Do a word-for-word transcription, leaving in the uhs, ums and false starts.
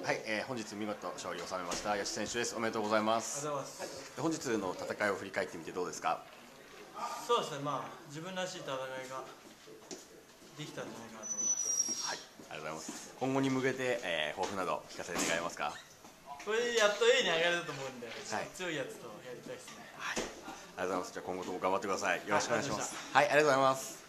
はい、えー、本日見事勝利を収めました吉選手です。おめでとうございます。 ありがとうございます。 本日の戦いを振り返ってみてどうですか？ そうですね、まあ自分らしい戦いができたんじゃないかなと思います。 はい、ありがとうございます。今後に向けて、えー、抱負など聞かせて願えますか？ これでやっと A に上がれると思うんで、はい、強いやつとやりたいですね。 はい、ありがとうございます。じゃあ今後とも頑張ってください。よろしくお願いします。はい、ありがとうございます。